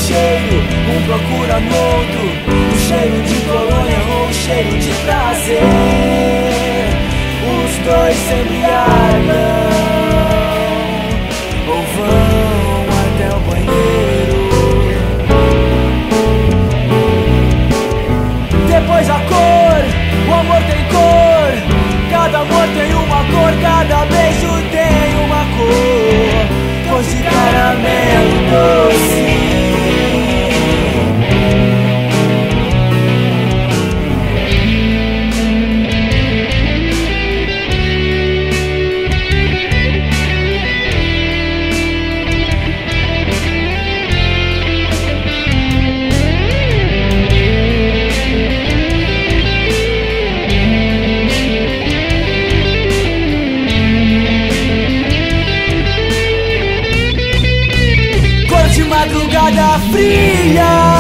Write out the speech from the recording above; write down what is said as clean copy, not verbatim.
cheiro, um procura no outro, o cheiro de colônia ou o cheiro de prazer. Os dois se embriagam ou vão até o banheiro. Depois a cor, o amor tem cor. Cada amor tem uma cor, cada beijo tem uma cor. Cor de caramelo doce. Madrugada fria.